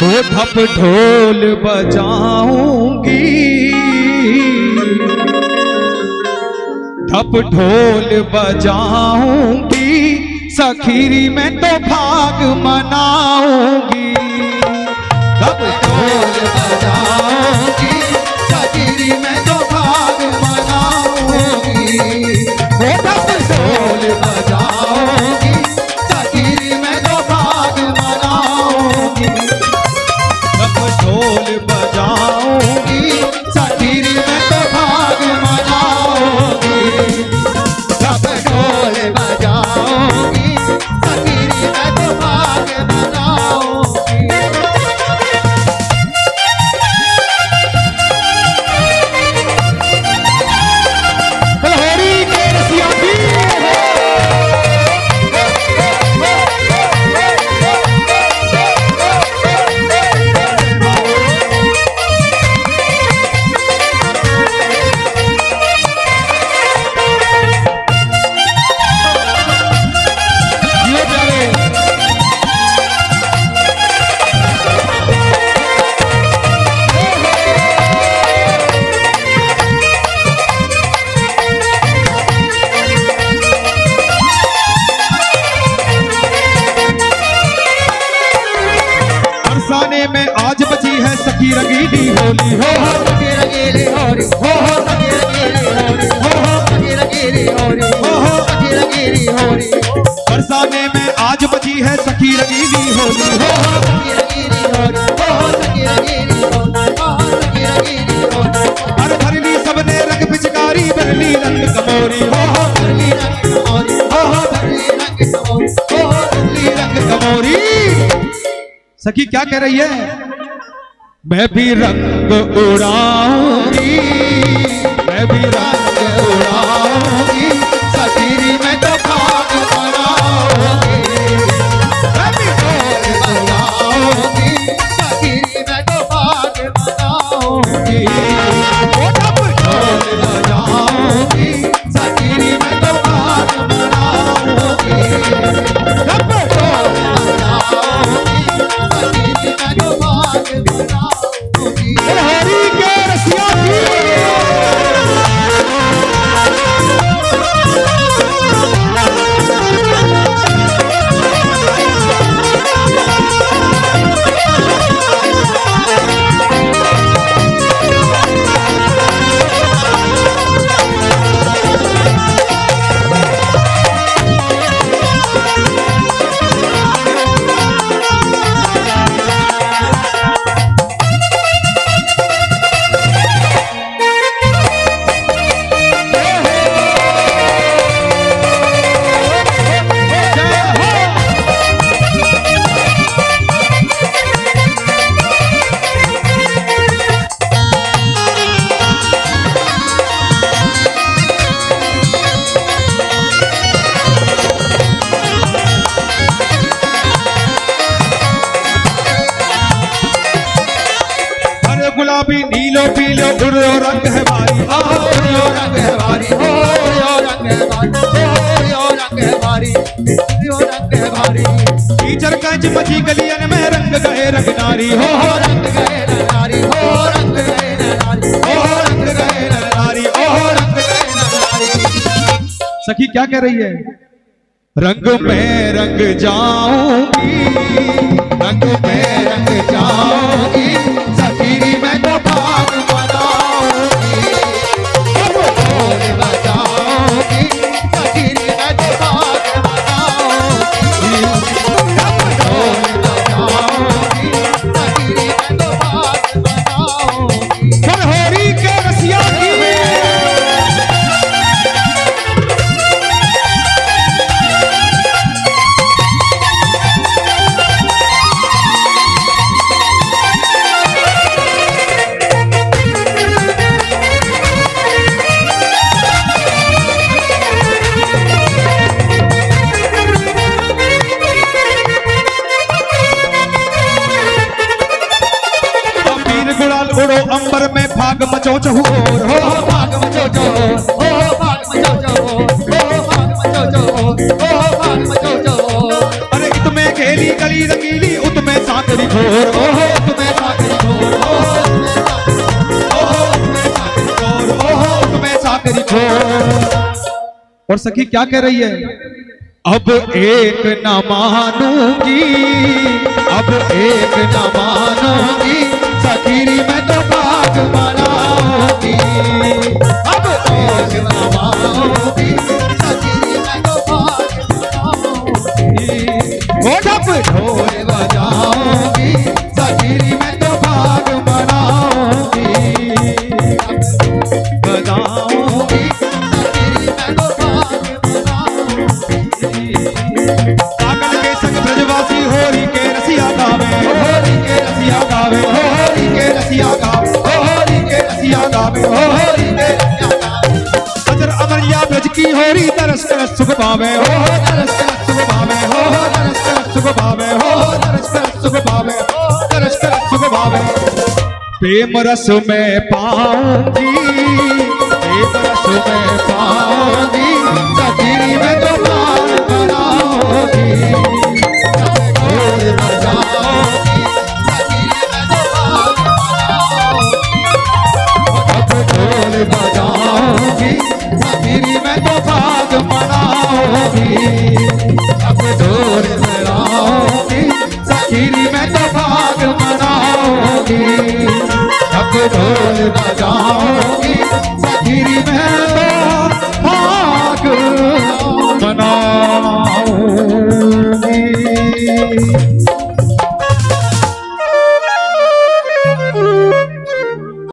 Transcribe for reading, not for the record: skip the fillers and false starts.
वो धप ढोल बजाऊंगी, धप ढोल बजाऊंगी, सखीरी में तो भाग मनाऊंगी। धप ढोल बजाऊंगी, सखीरी में तो भाग मनाऊंगी। वो धप ढोल बजाऊंगी, सखीरी में तो भाग मनाऊंगी। धप ढोल बजाऊंगी, सखीरी में तो भाग मनाऊंगी। धप ढोल बजाऊंगी, सखीरी में तो भाग मनाऊंगी। में आज बची है सखी रंगीली होली हो, सखी रंगीली होली हो, सखी रंगीली होली हो, सखी रंगीली होली हो, सखी रंगीली होली। बरसाने में आज बची है सखी रंगीली होली हो, सखी रंगीली होली हो, सखी रंगीली होली हो, सखी रंगीली होली। हर भरली सबने रंग पिचकारी, भरली रंग कमोरी हो, भरली रंग कमोरी हो, भरली रंग कमोरी हो, भरली रंग कमोरी। सखी क्या कह रही है? मैं भी रंग उड़ाऊंगी, मैं भी रंग उड़ाऊंगी, सखीरी में तो भाग मनाऊंगी। मैं भी ढोल बजाऊंगी, सखीरी में तो भाग मनाऊंगी। वो धप ढोल बजाऊंगी, सखीरी में तो भाग मनाऊंगी। धप ढोल बजाऊंगी, सखीरी में तो भाग मनाऊंगी। हरी के रसिया की गुलाबी नीलो पीलो उड़ो रंग है भारी, उड़ो रंग है भारी, उड़ो रंग है भारी, उड़ो रंग है भारी, उड़ो रंग है भारी। टीचर कंज मची गलियन में रंग गए रंग नारी हो, रंग गए नारी हो, रंग गए नारी हो, रंग गए नारी हो, रंग गए नारी। सखी क्या कह रही है? रंग में रंग जाऊंगी, रंग में रंग जाऊंगी, सखीरी में तो भाग मनाऊंगी। धप ढोल बजाऊंगी, सखीरी में तो भाग मनाऊंगी। धप ढोल बजाऊंगी, सखीरी में तो भाग मनाऊंगी। होरी के रसिया की उड़ो अंबर में भाग मचो चहुओर हो, भाग मचो चहुओर हो, भाग मचो चहुओर हो, भाग मचो चहुओर हो, भाग मचो चहुओर। अरे इत में खेली गली रंगीली, उत में साथ साकरी घोर, ओहो तुम्हें साकरी घोर, ओहो तुम्हें साकरी घोर। और सखी क्या कह रही है? अब एक न मानूंगी, अब एक न मानूंगी, सखीरी मैं तो भाग मनाऊंगी। अब एक न मानूंगी, सखीरी मैं तो भाग मनाऊंगी। ओ जब ढोल बजाऊंगी, सखीरी मैं तो भाग मनाऊंगी। बजाऊंगी, सखीरी मैं तो भाग मनाऊंगी। पागल के संग ब्रजवासी होरी के रसिया गावे, होरी के रसिया गावे, होरी के रसिया गावे, होरी के रसिया गावे, होरी के रसिया गावे। अजर अमरिया ब्रज की होरी तरस कर सुख पावे, हो तरस कर सुख पावे, हो तरस कर सुख पावे, हो तरस कर सुख पावे, हो तरस कर सुख पावे। प्रेम रस में पाऊंगी, प्रेम रस में पाऊंगी, सखीरी में तो भाग मनाऊंगी। ढोल बजाऊंगी, सखीरी में तो भाग मनाऊंगी। ढोल बजाऊंगी, सखीरी में तो भाग मनाऊंगी।